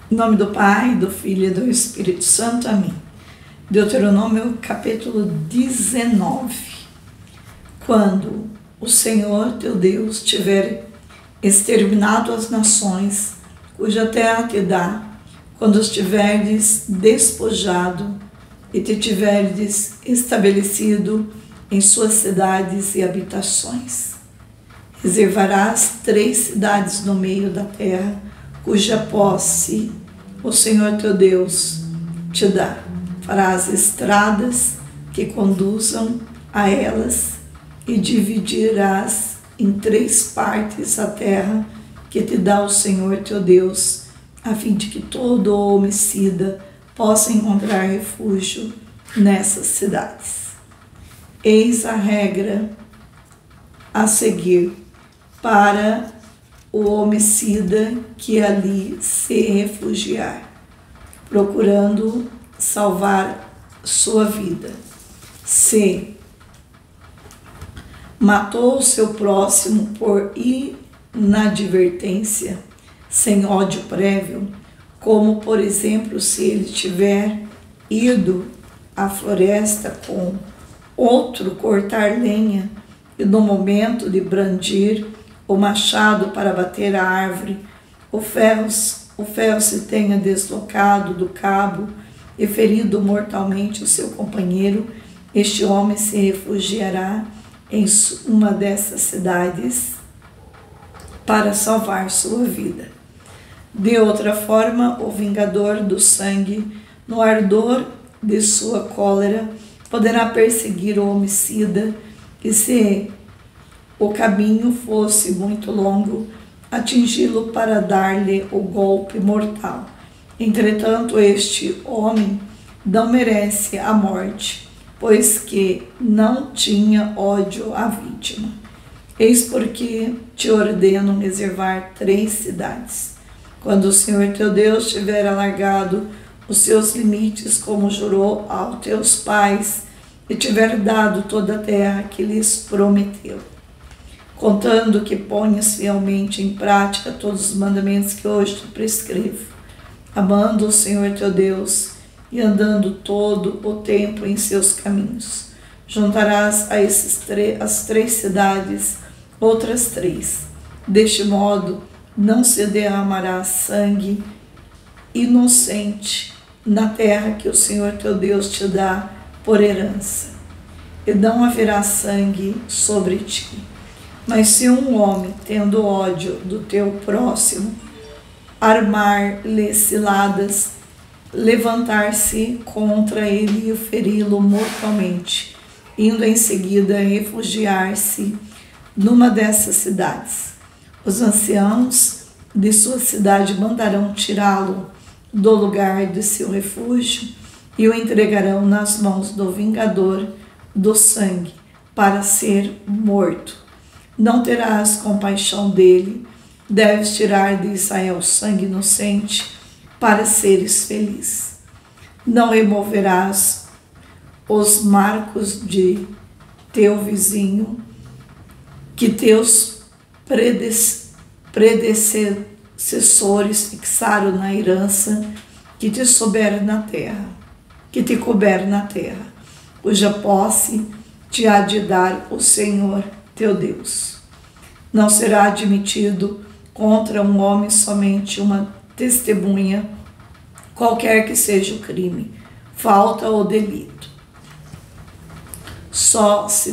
Em nome do Pai, do Filho e do Espírito Santo. Amém. Deuteronômio capítulo 19. Quando o Senhor teu Deus tiver exterminado as nações, cuja terra te dá, quando os tiverdes despojado e te tiverdes estabelecido em suas cidades e habitações, reservarás 3 cidades no meio da terra, cuja posse o Senhor teu Deus te dá. Farás estradas que conduzam a elas e dividirás em 3 partes a terra que te dá o Senhor teu Deus, a fim de que todo homicida possa encontrar refúgio nessas cidades. Eis a regra a seguir para o homicida que ali se refugiar, procurando salvar sua vida. Se matou o seu próximo por inadvertência, sem ódio prévio, como por exemplo se ele tiver ido à floresta com outro cortar lenha e no momento de brandir o machado para bater a árvore, o ferro se tenha deslocado do cabo e ferido mortalmente o seu companheiro, este homem se refugiará em uma dessas cidades para salvar sua vida. De outra forma, o vingador do sangue, no ardor de sua cólera, poderá perseguir o homicida e, se o caminho fosse muito longo, atingi-lo para dar-lhe o golpe mortal. Entretanto, este homem não merece a morte, pois que não tinha ódio à vítima. Eis porque te ordeno reservar 3 cidades. Quando o Senhor teu Deus tiver alargado os seus limites, como jurou aos teus pais, e tiver dado toda a terra que lhes prometeu, contando que ponhas fielmente em prática todos os mandamentos que hoje te prescrevo, amando o Senhor teu Deus e andando todo o tempo em seus caminhos. Juntarás a as 3 cidades outras 3. Deste modo, não se derramará sangue inocente na terra que o Senhor teu Deus te dá por herança, e não haverá sangue sobre ti. Mas se um homem, tendo ódio do teu próximo, armar-lhe ciladas, levantar-se contra ele e feri-lo mortalmente, indo em seguida refugiar-se numa dessas cidades, os anciãos de sua cidade mandarão tirá-lo do lugar de seu refúgio e o entregarão nas mãos do vingador do sangue para ser morto. Não terás compaixão dele, deves tirar de Israel sangue inocente para seres feliz. Não removerás os marcos de teu vizinho, que teus predecessores fixaram na herança que te couber na terra, cuja posse te há de dar o Senhor teu Deus. Não será admitido contra um homem somente uma testemunha, qualquer que seja o crime, falta ou delito. Só se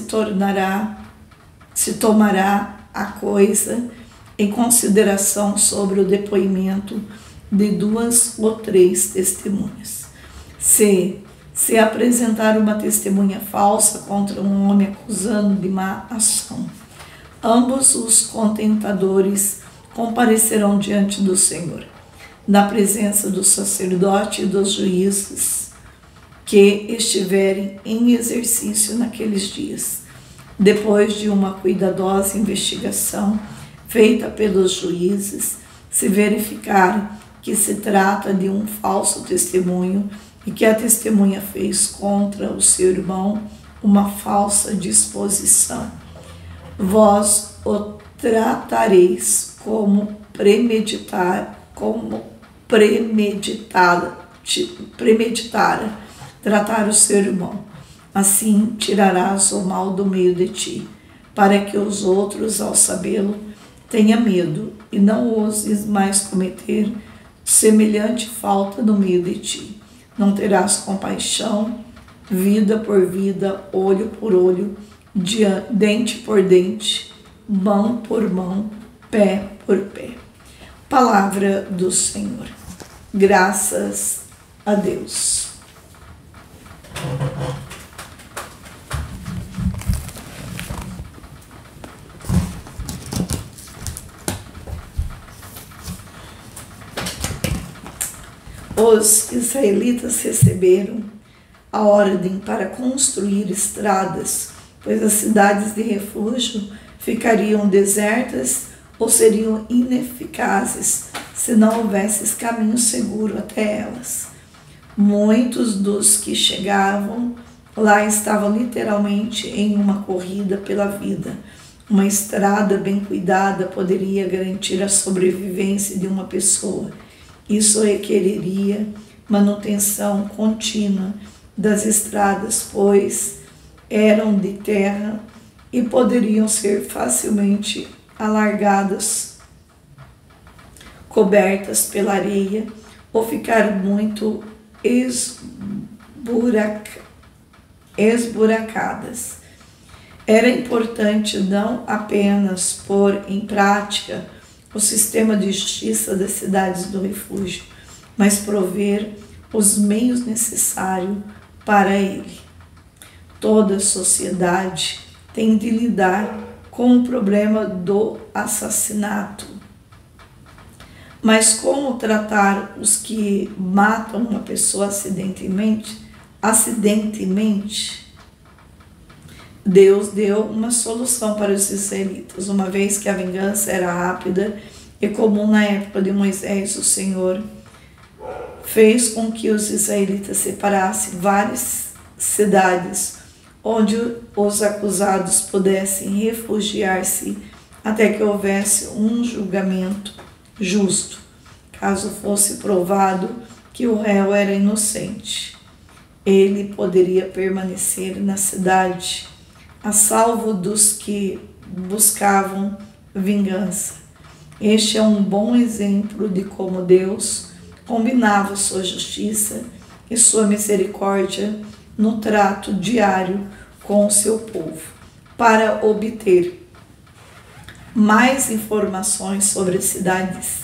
tomará a coisa em consideração sobre o depoimento de 2 ou 3 testemunhas. Se apresentar uma testemunha falsa contra um homem acusando de má ação, ambos os contentadores comparecerão diante do Senhor, na presença do sacerdote e dos juízes que estiverem em exercício naqueles dias. Depois de uma cuidadosa investigação feita pelos juízes, se verificar que se trata de um falso testemunho e que a testemunha fez contra o seu irmão uma falsa disposição, vós o tratareis como premeditara tratar o seu irmão. Assim tirarás o mal do meio de ti, para que os outros, ao sabê-lo, tenham medo e não ouses mais cometer semelhante falta no meio de ti. Não terás compaixão, vida por vida, olho por olho, dente por dente, mão por mão, pé por pé. Palavra do Senhor. Graças a Deus. Os israelitas receberam a ordem para construir estradas, pois as cidades de refúgio ficariam desertas ou seriam ineficazes se não houvesse caminho seguro até elas. Muitos dos que chegavam lá estavam literalmente em uma corrida pela vida. Uma estrada bem cuidada poderia garantir a sobrevivência de uma pessoa. Isso requeriria manutenção contínua das estradas, pois eram de terra e poderiam ser facilmente alargadas, cobertas pela areia ou ficar muito esburacadas. Era importante não apenas pôr em prática o sistema de justiça das cidades do refúgio, mas prover os meios necessários para ele. Toda a sociedade tem de lidar com o problema do assassinato. Mas como tratar os que matam uma pessoa acidentalmente? Deus deu uma solução para os israelitas. Uma vez que a vingança era rápida e comum na época de Moisés, o Senhor fez com que os israelitas separassem várias cidades onde os acusados pudessem refugiar-se até que houvesse um julgamento justo, caso fosse provado que o réu era inocente. Ele poderia permanecer na cidade a salvo dos que buscavam vingança. Este é um bom exemplo de como Deus combinava sua justiça e sua misericórdia no trato diário com o seu povo. Para obter mais informações sobre as cidades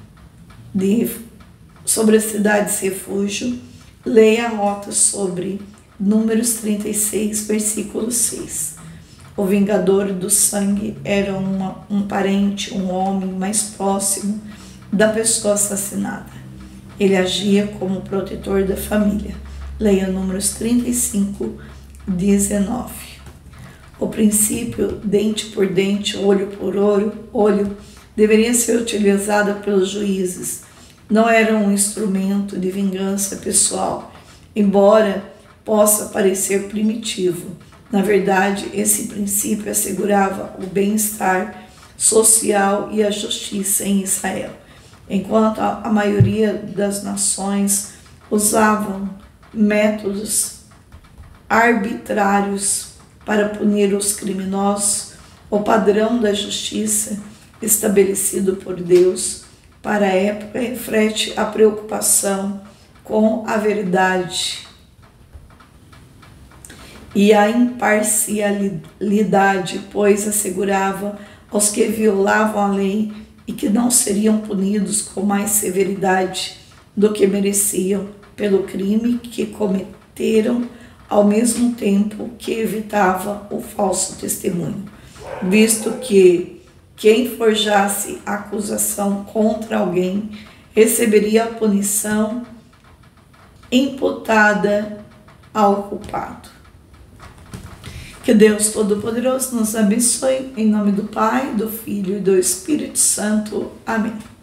refúgio, leia a nota sobre Números 36, versículo 6. O vingador do sangue era um parente, um homem mais próximo da pessoa assassinada. Ele agia como protetor da família. Leia Números 35, 19. O princípio dente por dente, olho por olho, deveria ser utilizado pelos juízes. Não era um instrumento de vingança pessoal, embora possa parecer primitivo. Na verdade, esse princípio assegurava o bem-estar social e a justiça em Israel. Enquanto a maioria das nações usavam métodos arbitrários para punir os criminosos, o padrão da justiça estabelecido por Deus para a época reflete a preocupação com a verdade e a imparcialidade, pois assegurava aos que violavam a lei e que não seriam punidos com mais severidade do que mereciam pelo crime que cometeram, ao mesmo tempo que evitava o falso testemunho, visto que quem forjasse acusação contra alguém receberia a punição imputada ao culpado. Que Deus Todo-Poderoso nos abençoe, em nome do Pai, do Filho e do Espírito Santo. Amém.